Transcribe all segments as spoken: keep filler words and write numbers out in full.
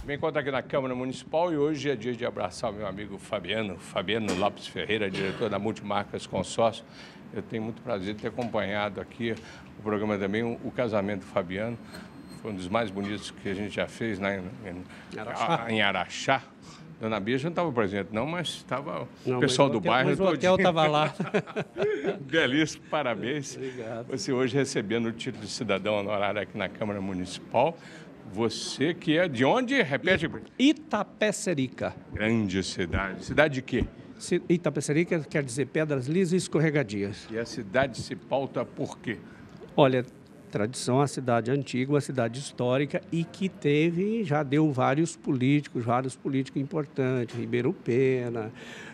Me encontro aqui na Câmara Municipal e hoje é dia de abraçar o meu amigo Fabiano, Fabiano Lopes Ferreira, diretor da Multimarcas Consórcio. Eu tenho muito prazer de ter acompanhado aqui o programa também, o, o casamento do Fabiano. Foi um dos mais bonitos que a gente já fez na, em, Araxá. em Araxá. Dona Bia não estava presente, não, mas estava o Não, pessoal mas do o hotel, bairro. Mas o hotel estava lá. Belíssimo, parabéns. Obrigado. Você hoje recebendo o título de cidadão honorário aqui na Câmara Municipal. Você que é de onde? Repete. Itapecerica. Grande cidade. Cidade de quê? Ci- Itapecerica quer dizer pedras lisas e escorregadias. E a cidade se pauta por quê? Olha, tradição, a cidade antiga, uma cidade histórica e que teve, já deu vários políticos, vários políticos importantes, Ribeiro Pena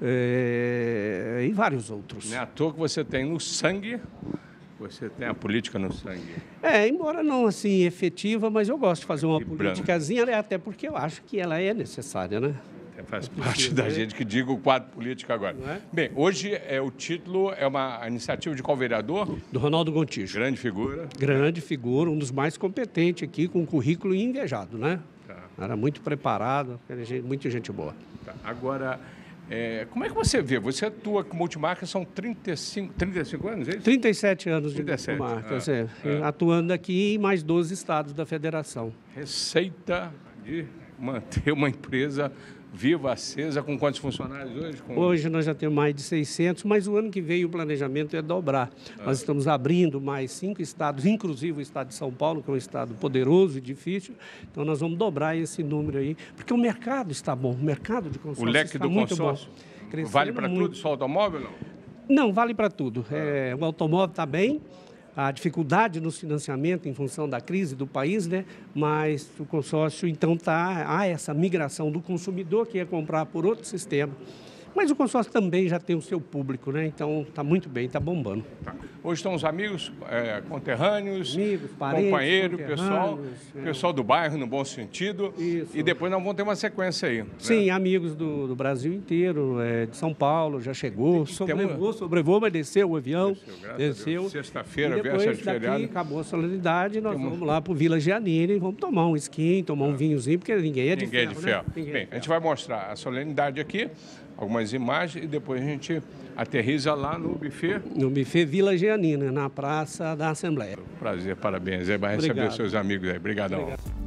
eh, e vários outros. Não é à toa que você tem no sangue, você tem a política no sangue. É, embora não assim efetiva, mas eu gosto de fazer uma Vibrando. politicazinha, né, até porque eu acho que ela é necessária, né? É, faz parte da gente que diga o quadro político agora. Não é? Bem, hoje é o título, é uma iniciativa de qual vereador? Do Ronaldo Gontijo. Grande figura. Grande figura, um dos mais competentes aqui, com um currículo invejado, né? Tá. Era muito preparado, era gente- muita gente boa. Tá. Agora, é, como é que você vê? Você atua com multimarca, são trinta e cinco, trinta e cinco anos, é isso? trinta e sete anos de trinta e sete, marcas, ah, é, ah. atuando aqui em mais doze estados da federação. Receita de manter uma empresa viva, acesa, com quantos funcionários hoje? Com... Hoje nós já temos mais de seiscentos, mas o ano que vem o planejamento é dobrar. Nós estamos abrindo mais cinco estados, inclusive o estado de São Paulo, que é um estado poderoso e difícil. Então nós vamos dobrar esse número aí, porque o mercado está bom, o mercado de O consórcio leque está do muito consórcio bom. Crescendo vale para muito. tudo, só automóvel não? Não, vale para tudo. É, o automóvel está bem, a dificuldade no financiamento em função da crise do país, né? Mas o consórcio, então, está há essa migração do consumidor que ia comprar por outro sistema. Mas o consórcio também já tem o seu público, né? Então, está muito bem, está bombando. Tá. Hoje estão os amigos, é, conterrâneos, Amigos, parentes, companheiro, pessoal, conterrâneos, é. pessoal do bairro, no bom sentido. Isso. E depois nós vamos ter uma sequência aí. né? Sim, amigos do, do Brasil inteiro, é, de São Paulo, já chegou, sobrevoo, sobrevoo, mas desceu o avião, Desceu, graças a desceu. Deus. Sexta-feira, E véspera depois de daqui, feriado. acabou a solenidade, nós Tem um- vamos lá para o Vila Giannini e vamos tomar um skin, tomar um vinhozinho, porque ninguém é de Ninguém é ferro, de ferro. né? Ninguém é Bem, de a gente ferro. vai mostrar a solenidade aqui, algumas imagens, e depois a gente aterriza lá no buffet. No buffet Vila Giannina, na Praça da Assembleia. Prazer, parabéns. Aí vai receber Obrigado. os seus amigos aí. Obrigadão.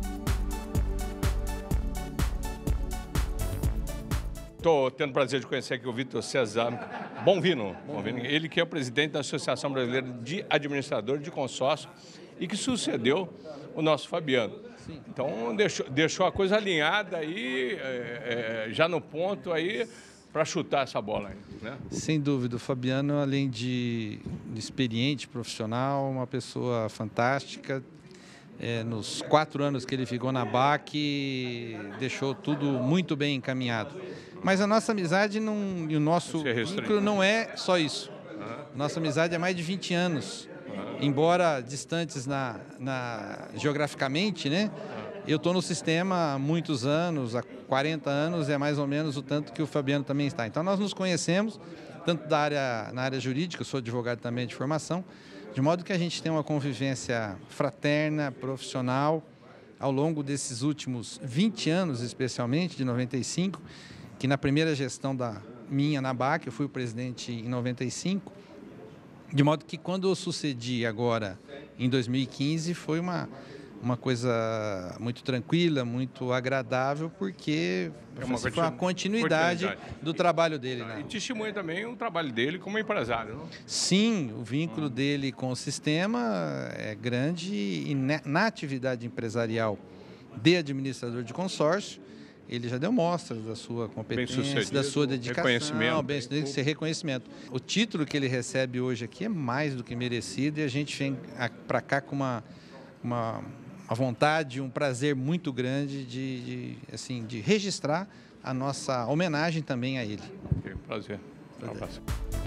Estou tendo o prazer de conhecer aqui o Vitor Cesar Bonvino. Bonvino. Ele que é o presidente da Associação Brasileira de Administradores de Consórcio e que sucedeu o nosso Fabiano. Então, deixou, deixou a coisa alinhada aí, é, é, já no ponto aí, para chutar essa bola aí, né? Sem dúvida, o Fabiano, além de, de experiente, profissional, uma pessoa fantástica. É, nos quatro anos que ele ficou na B A C, deixou tudo muito bem encaminhado. Mas a nossa amizade não, e o nosso Você é restrito. vínculo não é só isso. Nossa amizade é mais de vinte anos. Embora distantes na, na, geograficamente, né? Eu estou no sistema há muitos anos, há quarenta anos, é mais ou menos o tanto que o Fabiano também está. Então, nós nos conhecemos, tanto da área, na área jurídica, eu sou advogado também de formação, de modo que a gente tem uma convivência fraterna, profissional, ao longo desses últimos vinte anos, especialmente, de noventa e cinco, que na primeira gestão da minha na B A C, eu fui o presidente em noventa e cinco, de modo que quando eu sucedi agora, em dois mil e quinze, foi uma... uma coisa muito tranquila, muito agradável, porque É uma foi uma continu- continuidade, continuidade. do trabalho dele. Né? E testemunha também o trabalho dele como empresário, não? Sim, o vínculo dele com o sistema é grande e ne- na atividade empresarial de administrador de consórcio, ele já deu mostras da sua competência, Bem-sucedido, da sua dedicação, reconhecimento. bem, esse reconhecimento. O título que ele recebe hoje aqui é mais do que merecido e a gente vem para cá com uma, uma a vontade, um prazer muito grande de, de, assim, de registrar a nossa homenagem também a ele. Ok, prazer. Um abraço.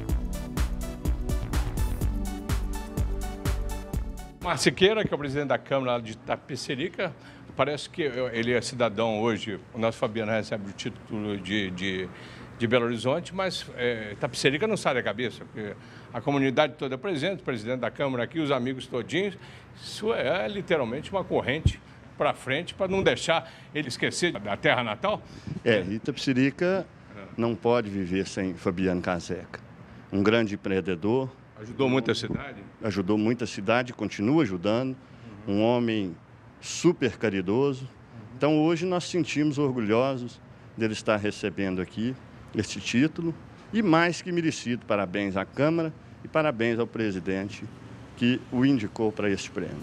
Márcio Siqueira, que é o presidente da Câmara de Itapecerica, parece que ele é cidadão hoje, o nosso Fabiano recebe o título de, de, de Belo Horizonte, mas é, Itapecerica não sai da cabeça, porque a comunidade toda é presente, o presidente da Câmara aqui, os amigos todinhos, isso é literalmente uma corrente para frente para não deixar ele esquecer da terra natal? É, Itapecerica não pode viver sem Fabiano Caseca. Um grande empreendedor. Ajudou muito a cidade? Ajudou muito a cidade, continua ajudando. Uhum. Um homem super caridoso. Uhum. Então, hoje nós sentimos orgulhosos dele estar recebendo aqui este título. E mais que merecido, parabéns à Câmara e parabéns ao presidente que o indicou para este prêmio.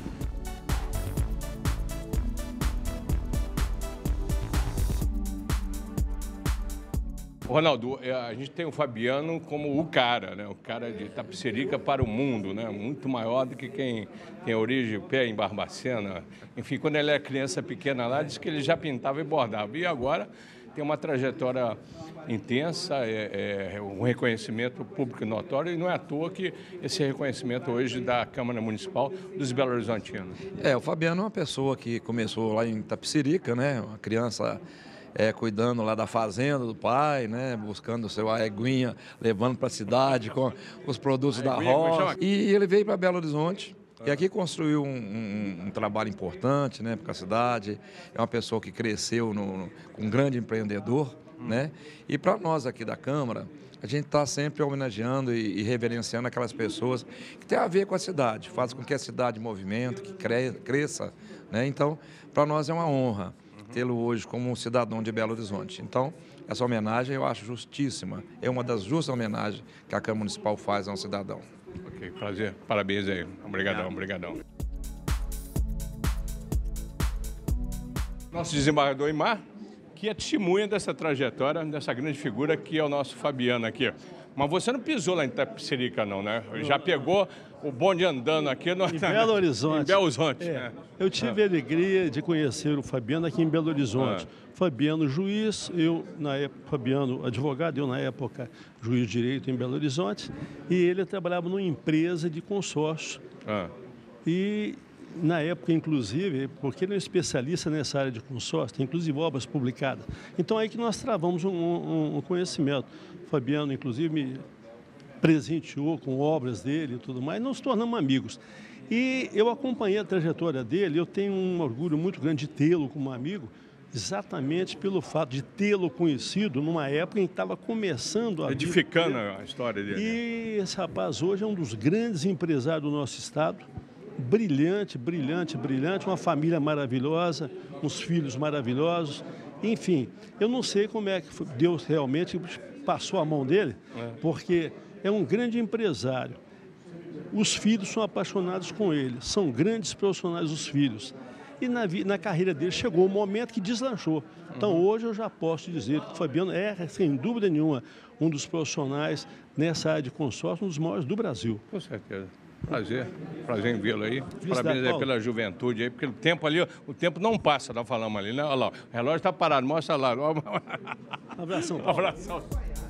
Ronaldo, a gente tem o Fabiano como o cara, né? O cara de Itapecerica para o mundo, né? Muito maior do que quem tem origem pé em Barbacena. Enfim, quando ele era criança pequena lá, disse que ele já pintava e bordava. E agora tem uma trajetória intensa, é, é um reconhecimento público notório, e não é à toa que esse reconhecimento hoje da Câmara Municipal dos Belo Horizontinos. É, o Fabiano é uma pessoa que começou lá em Itapecerica, né? Uma criança é, cuidando lá da fazenda do pai, né? Buscando o seu aguinha, levando para a cidade com os produtos da roça. E ele veio para Belo Horizonte. E aqui construiu um, um, um trabalho importante, né, para a cidade. É uma pessoa que cresceu no, no, um grande empreendedor, hum. né? E para nós aqui da Câmara, a gente está sempre homenageando e, e reverenciando aquelas pessoas que têm a ver com a cidade, fazem com que a cidade movimente, que cre, cresça, né? Então, para nós é uma honra tê-lo hoje como um cidadão de Belo Horizonte. Então, essa homenagem eu acho justíssima. É uma das justas homenagens que a Câmara Municipal faz a um cidadão. Ok, prazer. Parabéns aí. Obrigadão, obrigadão. Nosso desembargador Imar, que é testemunha dessa trajetória, dessa grande figura que é o nosso Fabiano aqui. Mas você não pisou lá em Itapecerica, não, né? Já pegou o bonde andando aqui no... Em Belo Horizonte. Em Belo Horizonte, é. né? Eu tive ah. a alegria de conhecer o Fabiano aqui em Belo Horizonte. Ah. Fabiano juiz, eu na época, Fabiano advogado, eu na época juiz de direito em Belo Horizonte, e ele trabalhava numa empresa de consórcio. Ah. E na época, inclusive, porque ele é um especialista nessa área de consórcio, tem inclusive obras publicadas. Então aí que nós travamos um, um, um conhecimento. O Fabiano, inclusive, me presenteou com obras dele e tudo mais, nos tornamos amigos. E eu acompanhei a trajetória dele, eu tenho um orgulho muito grande de tê-lo como amigo, exatamente pelo fato de tê-lo conhecido numa época em que estava começando a... Edificando a história dele. E esse rapaz hoje é um dos grandes empresários do nosso estado, brilhante, brilhante, brilhante, uma família maravilhosa, uns filhos maravilhosos, enfim, eu não sei como é que Deus realmente passou a mão dele, é. porque é um grande empresário. Os filhos são apaixonados com ele, são grandes profissionais os filhos. E na, na carreira dele chegou um momento que deslanchou. Então uhum. hoje eu já posso dizer que o Fabiano é, sem dúvida nenhuma, um dos profissionais nessa área de consórcio, um dos maiores do Brasil. Com certeza. Prazer, prazer em vê-lo aí. Parabéns aí pela juventude aí, porque o tempo ali, o tempo não passa, nós falamos ali, né? Olha lá, o relógio está parado, mostra lá. Um abração, Paulo. Um abração.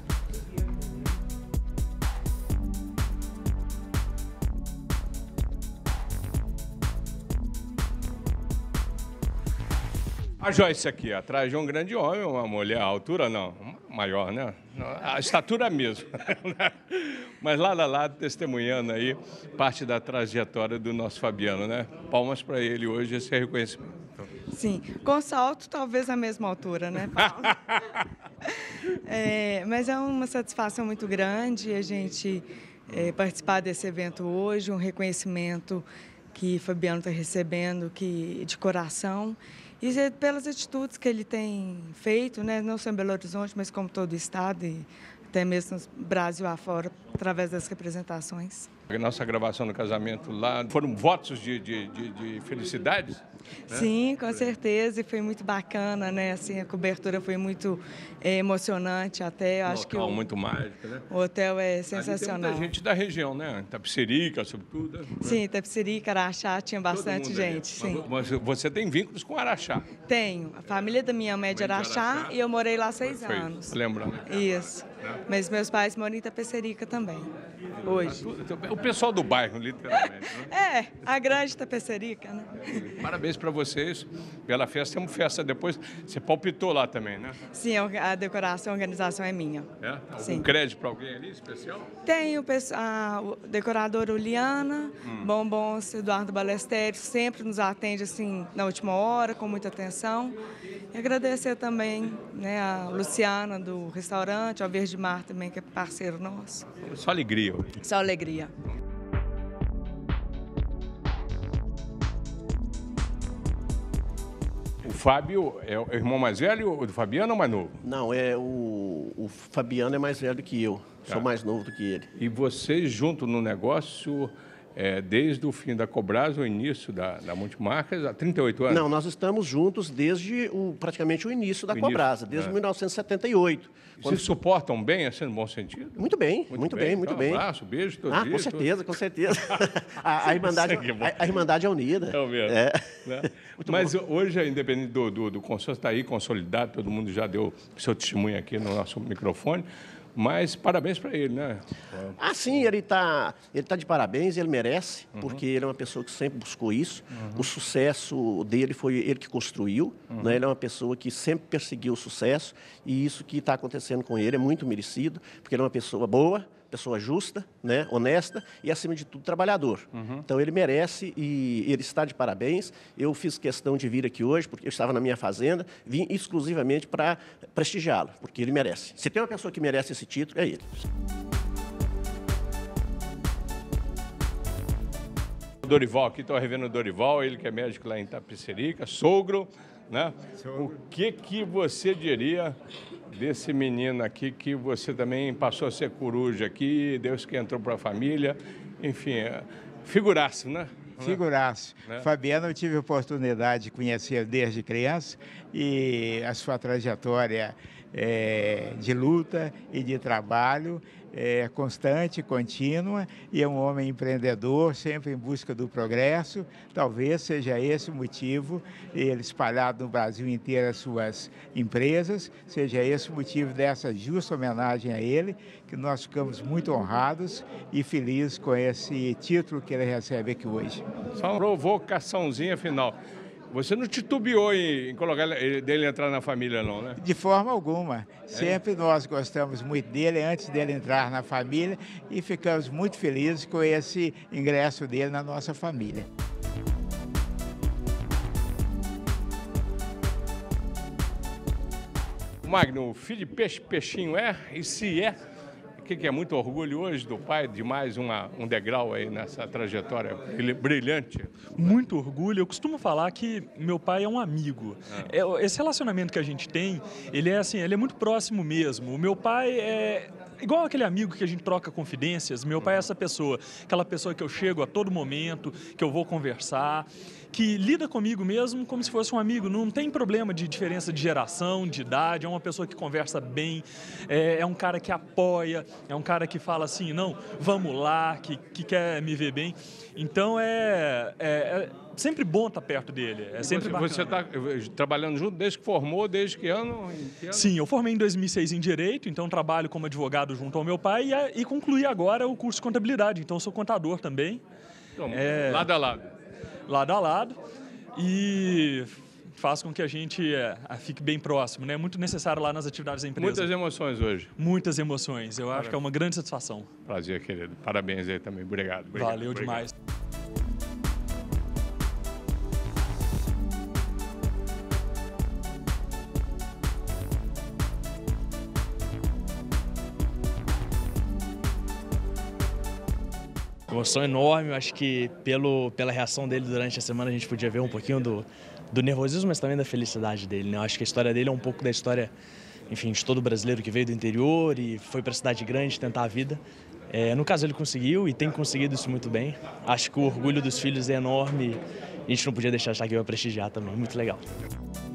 A Joyce aqui, atrás de um grande homem, uma mulher, a altura não, maior, né? A estatura mesmo. Mas lado a lado, testemunhando aí parte da trajetória do nosso Fabiano, né? Palmas para ele hoje, esse reconhecimento. Sim, com salto talvez a mesma altura, né, Paulo? é, mas é uma satisfação muito grande a gente é, participar desse evento hoje, um reconhecimento que Fabiano está recebendo que, de coração. E pelas atitudes que ele tem feito, né, não só em Belo Horizonte, mas como todo o estado e até mesmo no Brasil afora, através das representações. A nossa gravação no casamento lá foram votos de, de, de, de felicidades? Né? Sim, com certeza, e foi muito bacana, né? Assim, a cobertura foi muito é, emocionante até. Eu acho que o, muito mágico, né? O hotel é sensacional. Tem muita gente da região, né? Itapecerica, sobretudo. Né? Sim, Itapecerica, Araxá, tinha bastante gente, sim. Mas você tem vínculos com Araxá? Tenho. A família da minha mãe é de Araxá, Araxá e eu morei lá seis foi, anos. Lembra, né? Isso. Né? Mas meus pais moram em Itapecerica também, hoje. O pessoal do bairro, literalmente. Né? É, a grande Tapecerica, né? Parabéns para vocês pela festa. Temos festa depois. Você palpitou lá também, né? Sim, a decoração, a organização é minha. É? Algum Sim. crédito para alguém ali especial? Tem o, a o decoradora Uliana, hum. Bombons Eduardo Balesteri, sempre nos atende assim na última hora, com muita atenção. E agradecer também, né, a Luciana do restaurante, ao Verde Mar também, que é parceiro nosso. Só alegria. Só alegria. O Fábio é o irmão mais velho do Fabiano ou mais novo? Não, é o, o Fabiano é mais velho que eu. Tá. Sou mais novo do que ele. E vocês junto no negócio... É, desde o fim da Cobrasa, o início da, da Multimarcas, há trinta e oito anos? Não, nós estamos juntos desde o, praticamente o início da o Cobrasa, início, desde é. mil novecentos e setenta e oito. Vocês quando... suportam bem, assim, no bom sentido? Muito bem, muito, muito bem, bem, muito então, bem. Um abraço, beijo, todo Ah, dia, com certeza, todo... com certeza. a, a, irmandade, a, a Irmandade é unida. É o mesmo. É. Né? Mas bom. Hoje, independente do, do, do consórcio, está aí consolidado, todo mundo já deu seu testemunho aqui no nosso microfone. Mas parabéns para ele, né? Ah, sim, ele está ele tá de parabéns, ele merece, uhum. porque ele é uma pessoa que sempre buscou isso. Uhum. O sucesso dele foi ele que construiu, uhum. né? Ele é uma pessoa que sempre perseguiu o sucesso e isso que está acontecendo com ele é muito merecido, porque ele é uma pessoa boa, pessoa justa, né, honesta e, acima de tudo, trabalhador. Uhum. Então, ele merece e ele está de parabéns. Eu fiz questão de vir aqui hoje, porque eu estava na minha fazenda, vim exclusivamente para prestigiá-lo, porque ele merece. Se tem uma pessoa que merece esse título, é ele. O Dorival, aqui estou revendo o Dorival, ele que é médico lá em Tapecerica, sogro, né? Sogro. O que, que você diria desse menino aqui que você também passou a ser coruja aqui, Deus que entrou para a família, enfim, figuraço, né? Figuraço. Né? Fabiano, eu tive a oportunidade de conhecer desde criança e a sua trajetória é, de luta e de trabalho é constante, contínua, e é um homem empreendedor, sempre em busca do progresso. Talvez seja esse o motivo, ele espalhado no Brasil inteiro as suas empresas, seja esse o motivo dessa justa homenagem a ele, que nós ficamos muito honrados e felizes com esse título que ele recebe aqui hoje. Só uma provocaçãozinha final. Você não titubeou em, em colocar ele, dele entrar na família, não, né? De forma alguma. É? Sempre nós gostamos muito dele antes dele entrar na família e ficamos muito felizes com esse ingresso dele na nossa família. Magno, filho de peixe, peixinho é? E se é, o que, que é muito orgulho hoje do pai de mais uma, um degrau aí nessa trajetória brilhante? Muito orgulho. Eu costumo falar que meu pai é um amigo. Ah. Esse relacionamento que a gente tem, ele é assim, ele é muito próximo mesmo. O meu pai é igual aquele amigo que a gente troca confidências. Meu pai é essa pessoa, aquela pessoa que eu chego a todo momento, que eu vou conversar, que lida comigo mesmo como se fosse um amigo. Não tem problema de diferença de geração, de idade. É uma pessoa que conversa bem, é, é um cara que apoia, é um cara que fala assim, não, vamos lá, que, que quer me ver bem. Então é, é, é sempre bom estar perto dele. É sempre você está trabalhando junto desde que formou, desde que ano? que ano? Sim, eu formei em dois mil e seis em Direito, então trabalho como advogado junto ao meu pai e, e concluí agora o curso de Contabilidade. Então eu sou contador também. Então, é, lado a lado. Lado a lado. E faz com que a gente é, fique bem próximo, né? É muito necessário lá nas atividades da empresa. Muitas emoções hoje. Muitas emoções. Eu Parabéns. Acho que é uma grande satisfação. Prazer, querido. Parabéns aí também. Obrigado. obrigado Valeu obrigado. demais. Emoção enorme, eu acho que pelo, pela reação dele durante a semana a gente podia ver um pouquinho do, do nervosismo, mas também da felicidade dele, né? Eu acho que a história dele é um pouco da história, enfim, de todo brasileiro que veio do interior e foi para a cidade grande tentar a vida. É, no caso ele conseguiu e tem conseguido isso muito bem. Acho que o orgulho dos filhos é enorme e a gente não podia deixar de estar aqui para prestigiar também, muito legal.